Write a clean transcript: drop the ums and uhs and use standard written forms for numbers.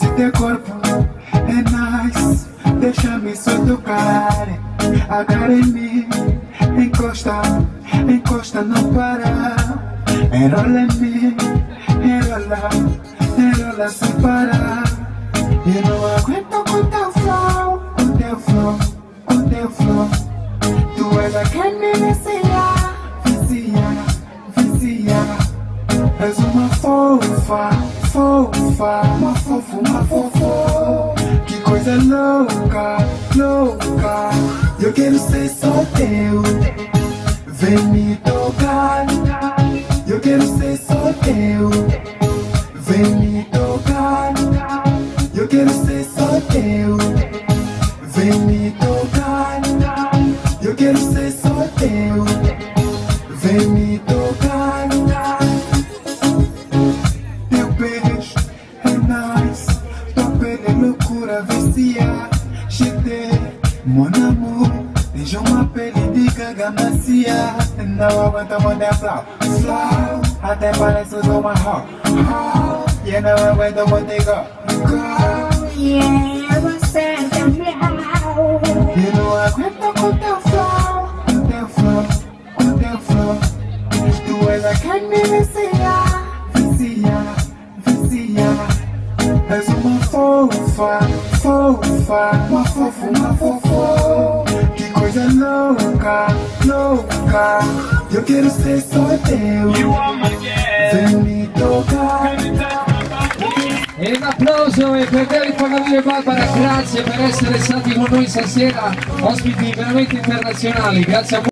Esse teu corpo é nice, deixa-me só tocar. Agarra em mim, encosta, encosta, não para. Enrola em mim, enrola, enrola sem parar. Eu não aguento com teu flow, com teu flow, com teu flow. Tu és a quem me vicia, vicia, vicia. És uma fofa, fofa, uma fofo, uma fofo. Que coisa louca, louca. Eu quero ser só teu, vem me tocar. Eu quero ser só teu, vem me tocar. Eu quero ser só teu, vem me tocar. Eu quero ser só teu, vem me tocar. Teu beijo é nice, tua pele é loucura, vicia. Cheguei, mon amour, deixa uma pele de gaga macia. Não aguento mandar flow, flow. Até parece uma hot, hot. E não aguento manter go, yeah, você é real. Eu não aguento com teu flow, com teu flow, com teu flow. Tu és a quem me vicia, vicia, vicia. És uma fofa, fofa, uma fofo, uma fofo. Que coisa louca, louca. Eu quero ser só teu, vem me tocar. E un applauso e per te Pacavira e Barbara, grazie per essere stati con noi stasera, ospiti veramente internazionali, grazie a voi.